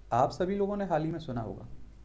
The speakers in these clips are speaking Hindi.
आप सभी लोगों ने हाल ही में सुना होगा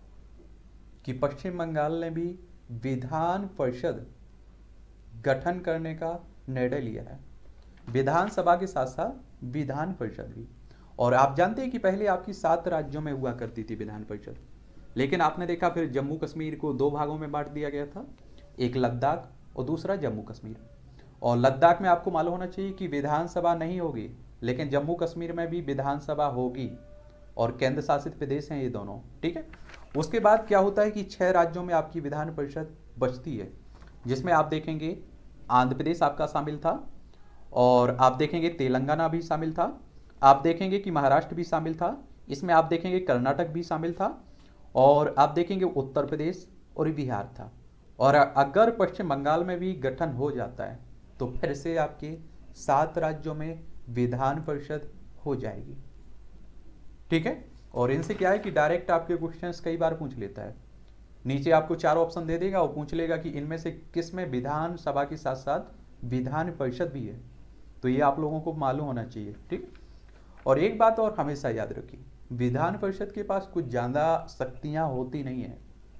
कि पश्चिम बंगाल ने भी विधान परिषद गठन करने का निर्णय लिया है। विधानसभा के साथ साथ विधान परिषद भी। और आप जानते हैं कि पहले आपकी 7 राज्यों में हुआ करती थी विधान परिषद, लेकिन आपने देखा फिर जम्मू कश्मीर को 2 भागों में बांट दिया गया था, एक लद्दाख और दूसरा जम्मू कश्मीर। और लद्दाख में आपको मालूम होना चाहिए कि विधानसभा नहीं होगी, लेकिन जम्मू कश्मीर में भी विधानसभा होगी और केंद्र शासित प्रदेश हैं ये दोनों, ठीक है। उसके बाद क्या होता है कि 6 राज्यों में आपकी विधान परिषद बचती है, जिसमें आप देखेंगे आंध्र प्रदेश आपका शामिल था, और आप देखेंगे तेलंगाना भी शामिल था, आप देखेंगे कि महाराष्ट्र भी शामिल था, इसमें आप देखेंगे कर्नाटक भी शामिल था, और आप देखेंगे उत्तर प्रदेश और बिहार था। और अगर पश्चिम बंगाल में भी गठन हो जाता है तो फिर से आपके 7 राज्यों में विधान परिषद हो जाएगी, ठीक है। और इनसे क्या है कि डायरेक्ट आपके क्वेश्चंस कई बार पूछ लेता है, नीचे आपको 4 ऑप्शन दे देगा और पूछ लेगा कि इनमें से किस में विधानसभा के साथ साथ विधान परिषद भी है। तो ये आप लोगों को मालूम होना चाहिए, ठीक। और एक बात और हमेशा याद रखिए, विधान परिषद के पास कुछ ज़्यादा शक्तियां होती नहीं है।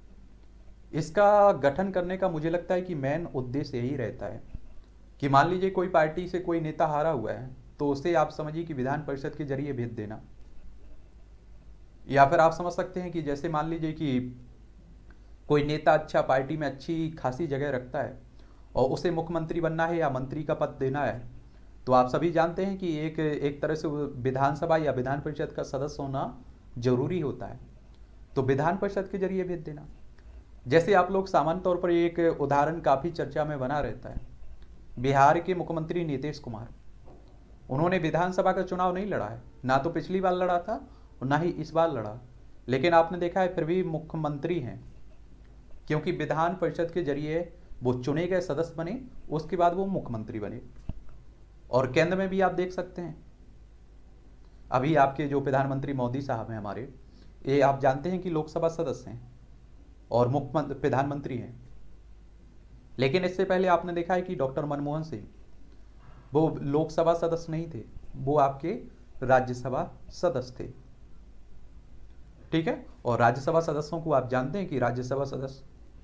इसका गठन करने का मुझे लगता है कि मेन उद्देश्य यही रहता है कि मान लीजिए कोई पार्टी से कोई नेता हारा हुआ है, तो उसे आप समझिए कि विधान परिषद के जरिए भेज देना। या फिर आप समझ सकते हैं कि जैसे मान लीजिए कि कोई नेता अच्छा पार्टी में अच्छी खासी जगह रखता है और उसे मुख्यमंत्री बनना है या मंत्री का पद देना है, तो आप सभी जानते हैं कि एक तरह से विधानसभा या विधान परिषद का सदस्य होना जरूरी होता है। तो विधान परिषद के जरिए भेज देना। जैसे आप लोग सामान्य तौर पर एक उदाहरण काफ़ी चर्चा में बना रहता है, बिहार के मुख्यमंत्री नीतीश कुमार, उन्होंने विधानसभा का चुनाव नहीं लड़ा है, ना तो पिछली बार लड़ा था और ना ही इस बार लड़ा, लेकिन आपने देखा है फिर भी मुख्यमंत्री हैं, क्योंकि विधान परिषद के जरिए वो चुने गए सदस्य बने, उसके बाद वो मुख्यमंत्री बने। और केंद्र में भी आप देख सकते हैं, अभी आपके जो प्रधानमंत्री मोदी साहब हैं हमारे, ये आप जानते हैं कि लोकसभा सदस्य हैं और मुख्यमंत्री प्रधानमंत्री हैं। लेकिन इससे पहले आपने देखा है कि डॉक्टर मनमोहन सिंह, वो लोकसभा सदस्य नहीं थे, वो आपके राज्यसभा सदस्य थे, ठीक है। और राज्यसभा सदस्यों को आप जानते हैं कि राज्यसभा सदस्य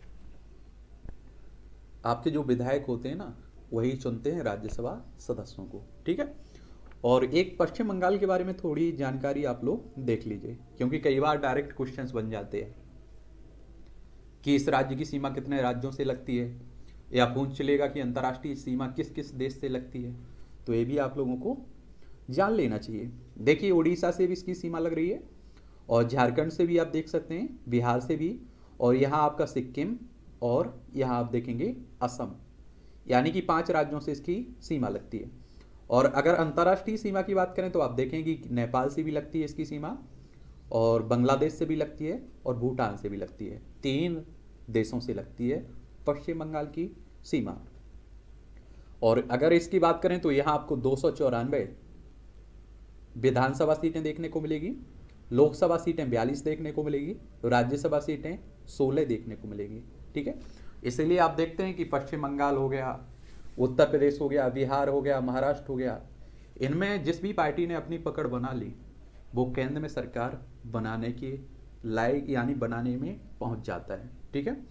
आपके जो विधायक होते हैं ना, वही चुनते हैं राज्यसभा सदस्यों को, ठीक है। और एक पश्चिम बंगाल के बारे में थोड़ी जानकारी आप लोग देख लीजिए, क्योंकि कई बार डायरेक्ट क्वेश्चंस बन जाते हैं कि इस राज्य की सीमा कितने राज्यों से लगती है, या पूछ चलेगा कि अंतर्राष्ट्रीय सीमा किस किस देश से लगती है। तो ये भी आप लोगों को जान लेना चाहिए। देखिए उड़ीसा से भी इसकी सीमा लग रही है, और झारखंड से भी आप देख सकते हैं, बिहार से भी, और यहाँ आपका सिक्किम, और यहाँ आप देखेंगे असम, यानी कि 5 राज्यों से इसकी सीमा लगती है। और अगर अंतर्राष्ट्रीय सीमा की बात करें तो आप देखेंगे कि नेपाल से भी लगती है इसकी सीमा, और बांग्लादेश से भी लगती है, और भूटान से भी लगती है। 3 देशों से लगती है पश्चिम बंगाल की सीमा। और अगर इसकी बात करें तो यहाँ आपको 294 विधानसभा सीटें देखने को मिलेगी, लोकसभा सीटें 42 देखने को मिलेगी, राज्यसभा सीटें 16 देखने को मिलेगी, ठीक है। इसलिए आप देखते हैं कि पश्चिम बंगाल हो गया, उत्तर प्रदेश हो गया, बिहार हो गया, महाराष्ट्र हो गया, इनमें जिस भी पार्टी ने अपनी पकड़ बना ली, वो केंद्र में सरकार बनाने के लायक, यानी बनाने में पहुंच जाता है, ठीक है।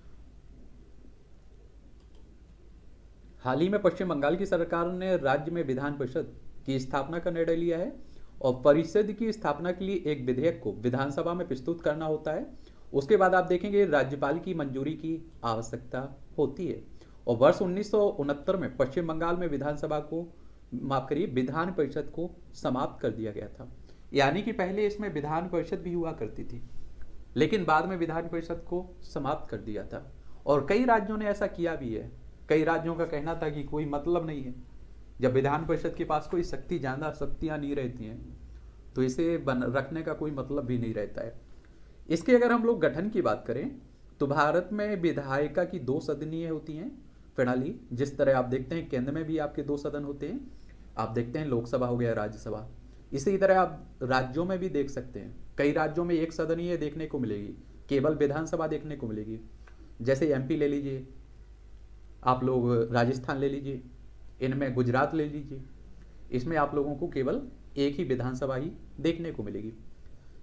हाल ही में पश्चिम बंगाल की सरकार ने राज्य में विधान परिषद की स्थापना का निर्णय लिया है, और परिषद की स्थापना के लिए एक विधेयक को विधानसभा में प्रस्तुत करना होता है। उसके बाद आप देखेंगे राज्यपाल की मंजूरी की आवश्यकता होती है। और वर्ष 1969 में पश्चिम बंगाल में विधानसभा को, माफ करिए, विधान परिषद को समाप्त कर दिया गया था। यानी कि पहले इसमें विधान परिषद भी हुआ करती थी, लेकिन बाद में विधान परिषद को समाप्त कर दिया था। और कई राज्यों ने ऐसा किया भी है। कई राज्यों का कहना था कि कोई मतलब नहीं है, जब विधान परिषद के पास कोई ज़्यादा शक्तियाँ नहीं रहती हैं तो इसे रखने का कोई मतलब भी नहीं रहता है। इसके अगर हम लोग गठन की बात करें तो भारत में विधायिका की 2 सदनीय होती हैं प्रणाली। जिस तरह आप देखते हैं केंद्र में भी आपके 2 सदन होते हैं, आप देखते हैं लोकसभा हो गया, राज्यसभा। इसी तरह आप राज्यों में भी देख सकते हैं, कई राज्यों में 1 सदनीय देखने को मिलेगी, केवल विधानसभा देखने को मिलेगी। जैसे एमपी ले लीजिए, आप लोग राजस्थान ले लीजिए, इनमें गुजरात ले लीजिए, इसमें आप लोगों को केवल एक ही विधानसभा ही देखने को मिलेगी।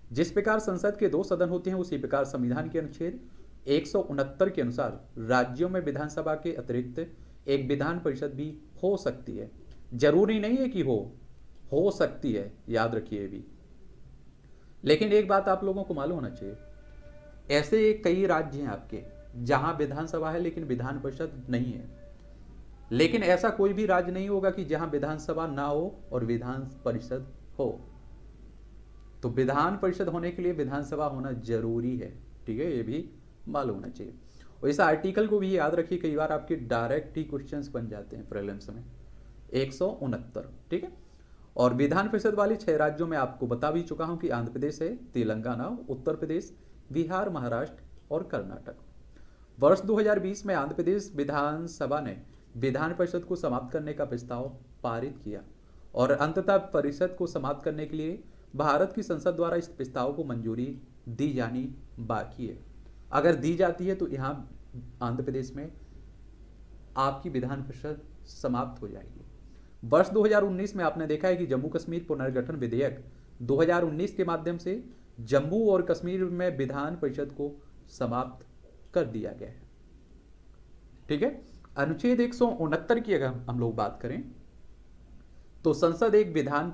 जिस प्रकार संसद के 2 सदन होते हैं उसी प्रकार संविधान के अनुच्छेद 169 के अनुसार राज्यों में विधानसभा के अतिरिक्त एक विधान परिषद भी हो सकती है। जरूरी नहीं है कि हो सकती है, याद रखिए भी। लेकिन एक बात आप लोगों को मालूम होना चाहिए, ऐसे कई राज्य हैं आपके जहां विधानसभा है लेकिन विधान परिषद नहीं है। लेकिन ऐसा कोई भी राज्य नहीं होगा कि जहां विधानसभा ना हो और विधान परिषद हो। तो विधान परिषद होने के लिए विधानसभा होना जरूरी है, ठीक है, ये भी मालूम होना चाहिए। और इस आर्टिकल को भी याद रखिए, कई बार आपके डायरेक्ट ही क्वेश्चंस बन जाते हैं प्रीलिम्स में। 169, ठीक है। और विधान परिषद वाले 6 राज्यों में आपको बता भी चुका हूं कि आंध्र प्रदेश है, तेलंगाना, उत्तर प्रदेश, बिहार, महाराष्ट्र और कर्नाटक। वर्ष 2020 में आंध्र प्रदेश विधानसभा ने विधान परिषद को समाप्त करने का प्रस्ताव पारित किया और अंततः परिषद को समाप्त करने के लिए भारत की संसद द्वारा इस प्रस्ताव को मंजूरी दी जानी बाकी है। अगर दी जाती है तो यहाँ आंध्र प्रदेश में आपकी विधान परिषद समाप्त हो जाएगी। वर्ष 2019 में आपने देखा है कि जम्मू कश्मीर पुनर्गठन विधेयक 2019 के माध्यम से जम्मू और कश्मीर में विधान परिषद को समाप्त कर दिया गया है, ठीक है। अनुच्छेद 169 की अगर हम लोग बात करें तो संसद एक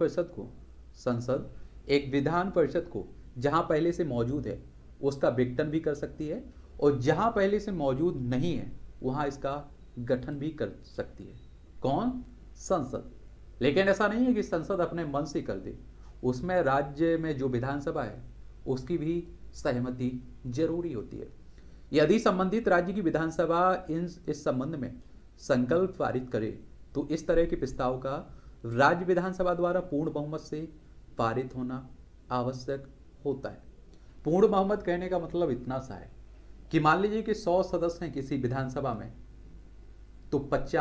विधान परिषद को जहां पहले से मौजूद है उसका विघटन भी कर सकती है और जहां पहले से मौजूद नहीं है वहां इसका गठन भी कर सकती है। कौन? संसद। लेकिन ऐसा नहीं है कि संसद अपने मन से कर दे, उसमें राज्य में जो विधानसभा है उसकी भी सहमति जरूरी होती है। यदि संबंधित राज्य की विधानसभा इस संबंध में संकल्प पारित करे तो इस तरह के प्रस्ताव का राज्य विधानसभा द्वारा पूर्ण बहुमत से पारित होना आवश्यक होता है। पूर्ण बहुमत कहने का मतलब इतना सा है कि मान लीजिए कि 100 सदस्य हैं किसी विधानसभा में, तो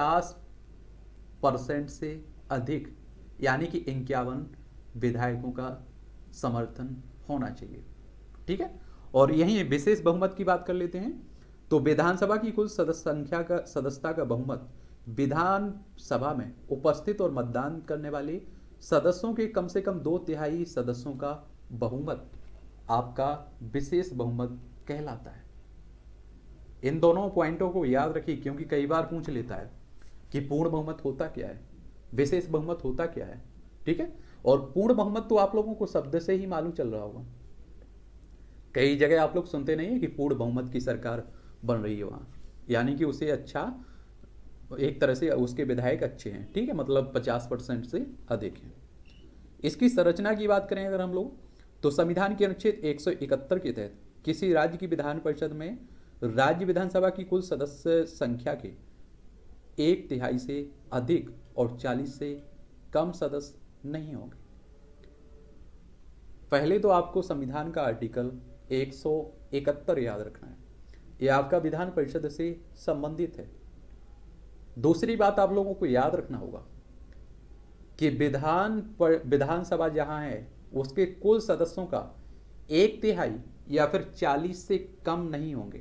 50% से अधिक यानी कि 51 विधायकों का समर्थन होना चाहिए, ठीक है। और यही विशेष बहुमत की बात कर लेते हैं तो विधानसभा की कुल सदस्यता का बहुमत विधानसभा में उपस्थित और मतदान करने वाले सदस्यों के कम से कम 2/3 सदस्यों का बहुमत आपका विशेष बहुमत कहलाता है। इन दोनों पॉइंटों को याद रखिए क्योंकि कई बार पूछ लेता है कि पूर्ण बहुमत होता क्या है, विशेष बहुमत होता क्या है, ठीक है। और पूर्ण बहुमत तो आप लोगों को शब्द से ही मालूम चल रहा होगा। कई जगह आप लोग सुनते नहीं है कि पूर्ण बहुमत की सरकार बन रही है, वहां यानी कि उसे अच्छा, एक तरह से उसके विधायक अच्छे हैं, ठीक है, मतलब 50% से अधिक हैं। इसकी संरचना की बात करें अगर हम लोग तो संविधान के अनुच्छेद 171 के तहत किसी राज्य की विधान परिषद में राज्य विधानसभा की कुल सदस्य संख्या के 1/3 से अधिक और 40 से कम सदस्य नहीं होंगे। पहले तो आपको संविधान का आर्टिकल 171 याद रखना है, यह आपका विधान परिषद से संबंधित है। दूसरी बात आप लोगों को याद रखना होगा कि विधानसभा जहां है उसके कुल सदस्यों का 1/3 या फिर 40 से कम नहीं होंगे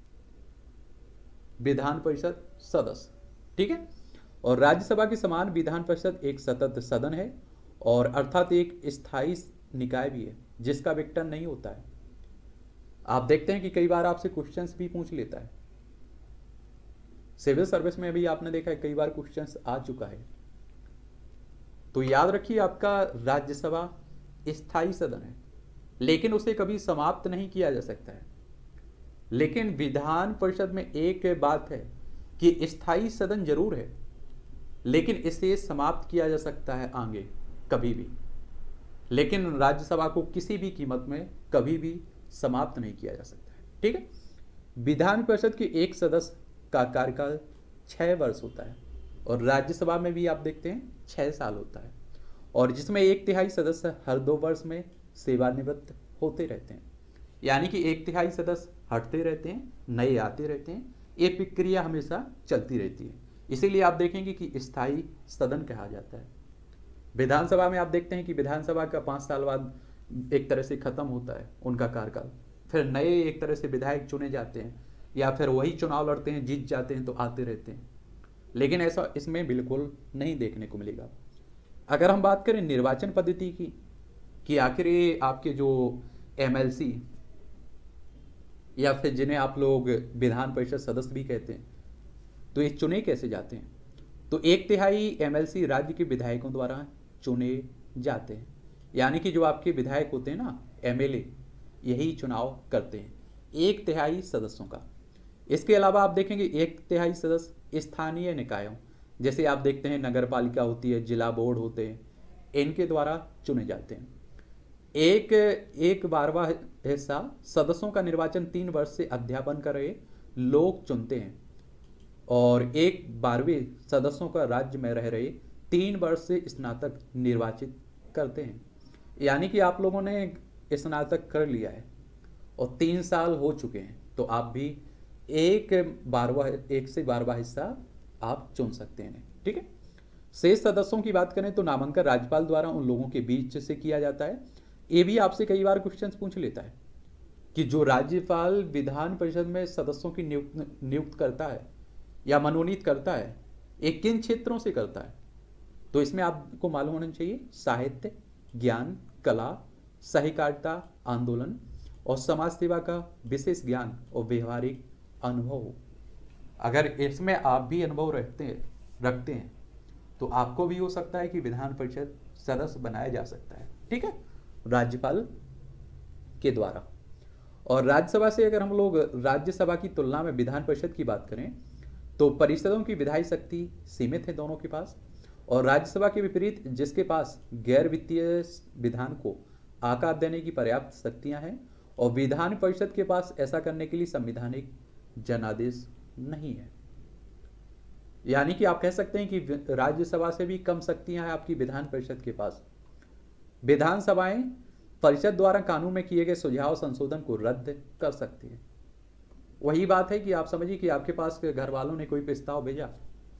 विधान परिषद सदस्य, ठीक है। और राज्यसभा के समान विधान परिषद एक सतत सदन है और अर्थात एक स्थायी निकाय भी है जिसका विघटन नहीं होता है। आप देखते हैं कि कई बार आपसे क्वेश्चंस भी पूछ लेता है, सिविल सर्विस में भी आपने देखा है कई बार क्वेश्चंस आ चुका है। तो याद रखिए आपका राज्यसभा स्थायी सदन है लेकिन उसे कभी समाप्त नहीं किया जा सकता है। लेकिन विधान परिषद में एक बात है कि स्थायी सदन जरूर है लेकिन इसे समाप्त किया जा सकता है आगे कभी भी, लेकिन राज्यसभा को किसी भी कीमत में कभी भी समाप्त नहीं किया जा सकता है, ठीक है। विधान परिषद के एक सदस्य का कार्यकाल 6 वर्ष होता है और राज्यसभा में भी आप देखते हैं 6 साल होता है और जिसमें 1/3 सदस्य हर 2 वर्ष में सेवानिवृत्त होते रहते हैं, यानी कि 1/3 सदस्य हटते रहते हैं, नए आते रहते हैं। ये प्रक्रिया हमेशा चलती रहती है, इसीलिए आप देखेंगे कि स्थायी सदन कहा जाता है। विधानसभा में आप देखते हैं कि विधानसभा का 5 साल बाद एक तरह से खत्म होता है उनका कार्यकाल, फिर नए एक तरह से विधायक चुने जाते हैं या फिर वही चुनाव लड़ते हैं, जीत जाते हैं तो आते रहते हैं। लेकिन ऐसा इसमें बिल्कुल नहीं देखने को मिलेगा। अगर हम बात करें निर्वाचन पद्धति की कि आखिर ये आपके जो एमएलसी या फिर जिन्हें आप लोग विधान परिषद सदस्य भी कहते हैं, तो ये चुने कैसे जाते हैं? तो 1/3 एमएलसी राज्य के विधायकों द्वारा चुने जाते हैं। यानी कि जो आपके विधायक होते हैं ना, एमएलए, यही चुनाव करते हैं 1/3 सदस्यों का। इसके अलावा आप देखेंगे 1/3 सदस्य स्थानीय निकायों, जैसे आप देखते हैं नगर पालिका होती है, जिला बोर्ड होते हैं, इनके द्वारा चुने जाते हैं। एक 12वां हिस्सा सदस्यों का निर्वाचन 3 वर्ष से अध्यापन कर रहे लोग चुनते हैं, और 1/12 सदस्यों का राज्य में रह रहे 3 वर्ष से स्नातक निर्वाचित करते हैं। यानी कि आप लोगों ने स्नातक कर लिया है और 3 साल हो चुके हैं, तो आप भी 1 से 12वां हिस्सा आप चुन सकते हैं। ठीक है। शेष सदस्यों की बात करें तो नामांकन राज्यपाल द्वारा उन लोगों के बीच से किया जाता है। ये भी आपसे कई बार क्वेश्चन पूछ लेता है कि जो राज्यपाल विधान परिषद में सदस्यों की नियुक्त करता है या मनोनीत करता है, ये किन क्षेत्रों से करता है? तो इसमें आपको मालूम होना चाहिए साहित्य, ज्ञान, कला, सहकारिता, आंदोलन और समाज सेवा का विशेष ज्ञान और व्यवहारिक अनुभव। अगर इसमें आप भी अनुभव रखते हैं तो आपको भी हो सकता है कि विधान परिषद सदस्य बनाया जा सकता है। ठीक है, राज्यपाल के द्वारा। और राज्यसभा से अगर हम लोग राज्यसभा की तुलना में विधान परिषद की बात करें तो परिषदों की विधायी शक्ति सीमित है दोनों के पास, और राज्यसभा के विपरीत जिसके पास गैर वित्तीय विधान को आकार देने की पर्याप्त शक्तियां हैं, और विधान परिषद के पास ऐसा करने के लिए संवैधानिक जनादेश नहीं है। यानी कि आप कह सकते हैं कि राज्यसभा से भी कम शक्तियां हैं आपकी विधान परिषद के पास। विधानसभाएं परिषद द्वारा कानून में किए गए सुझाव संशोधन को रद्द कर सकती है। वही बात है कि आप समझिए कि आपके पास घर वालों ने कोई प्रस्ताव भेजा,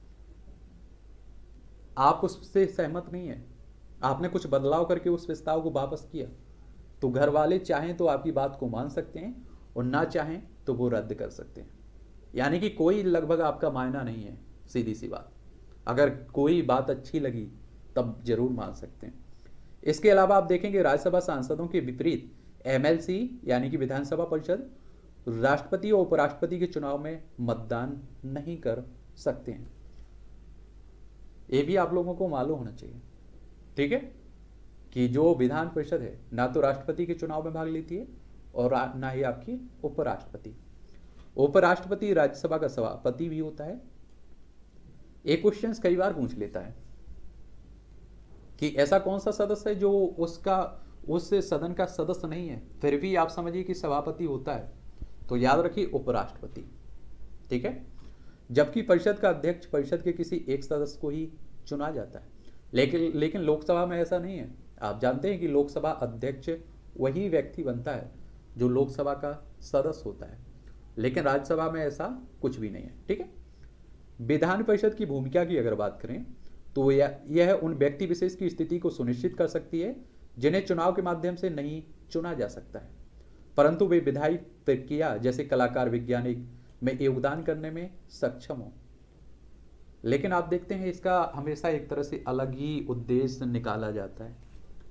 आप उससे सहमत नहीं है, आपने कुछ बदलाव करके उस प्रस्ताव को वापस किया, तो घर वाले चाहें तो आपकी बात को मान सकते हैं और ना चाहें तो वो रद्द कर सकते हैं। यानी कि कोई लगभग आपका मायना नहीं है, सीधी सी बात। अगर कोई बात अच्छी लगी तब जरूर मान सकते हैं। इसके अलावा आप देखेंगे राज्यसभा सांसदों के विपरीत एमएलसी यानी कि विधानसभा परिषद राष्ट्रपति और उपराष्ट्रपति के चुनाव में मतदान नहीं कर सकते हैं। ये भी आप लोगों को मालूम होना चाहिए। ठीक है, कि जो विधान परिषद है ना तो राष्ट्रपति के चुनाव में भाग लेती है और ना ही आपकी उपराष्ट्रपति। उपराष्ट्रपति राज्यसभा का सभापति भी होता है। एक क्वेश्चन कई बार पूछ लेता है कि ऐसा कौन सा सदस्य है जो उस सदन का सदस्य नहीं है फिर भी आप समझिए कि सभापति होता है, तो याद रखिए उपराष्ट्रपति। ठीक है, जबकि परिषद का अध्यक्ष परिषद के किसी एक सदस्य को ही चुना जाता है। लेकिन लोकसभा में ऐसा नहीं है। आप जानते हैं कि लोकसभा अध्यक्ष वही व्यक्ति बनता है जो लोकसभा का सदस्य होता है, लेकिन राज्यसभा में ऐसा कुछ भी नहीं है। ठीक है, विधान परिषद की भूमिका की अगर बात करें तो यह उन व्यक्ति विशेष की स्थिति को सुनिश्चित कर सकती है जिन्हें चुनाव के माध्यम से नहीं चुना जा सकता है, परंतु वे विधायी प्रक्रिया जैसे कलाकार, वैज्ञानिक में योगदान करने में सक्षम हो। लेकिन आप देखते हैं इसका हमेशा एक तरह से अलग ही उद्देश्य निकाला जाता है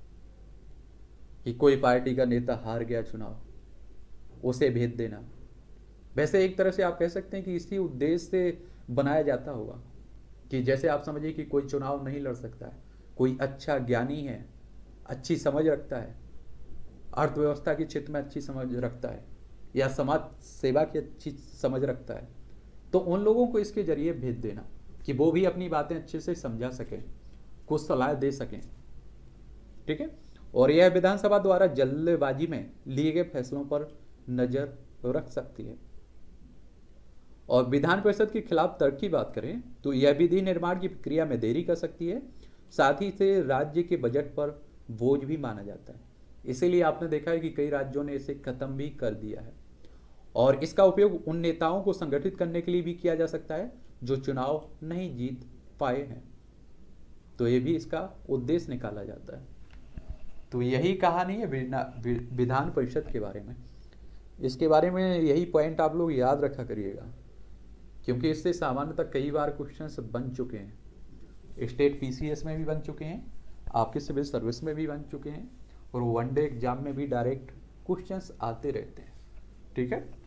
कि कोई पार्टी का नेता हार गया चुनाव, उसे भेज देना। वैसे एक तरह से आप कह सकते हैं कि इसी उद्देश्य से बनाया जाता होगा कि जैसे आप समझिए कि कोई चुनाव नहीं लड़ सकता है, कोई अच्छा ज्ञानी है, अच्छी समझ रखता है, अर्थव्यवस्था के क्षेत्र में अच्छी समझ रखता है या समाज सेवा की अच्छी समझ रखता है, तो उन लोगों को इसके जरिए भेज देना कि वो भी अपनी बातें अच्छे से समझा सकें, कुछ सलाह दे सकें। ठीक है, और यह विधानसभा द्वारा जल्दबाजी में लिए गए फैसलों पर नजर रख सकती है। और विधान परिषद के खिलाफ तर्क की बात करें तो यह विधि निर्माण की प्रक्रिया में देरी कर सकती है, साथ ही इसे राज्य के बजट पर बोझ भी माना जाता है। इसीलिए आपने देखा है कि कई राज्यों ने इसे खत्म भी कर दिया है, और इसका उपयोग उन नेताओं को संगठित करने के लिए भी किया जा सकता है जो चुनाव नहीं जीत पाए हैं, तो ये भी इसका उद्देश्य निकाला जाता है। तो यही कहानी है विधान परिषद के बारे में। इसके बारे में यही पॉइंट आप लोग याद रखा करिएगा, क्योंकि इससे सामान्यतः कई बार क्वेश्चंस बन चुके हैं। स्टेट पीसीएस में भी बन चुके हैं, आपके सिविल सर्विस में भी बन चुके हैं, और वनडे एग्जाम में भी डायरेक्ट क्वेश्चंस आते रहते हैं। ठीक है।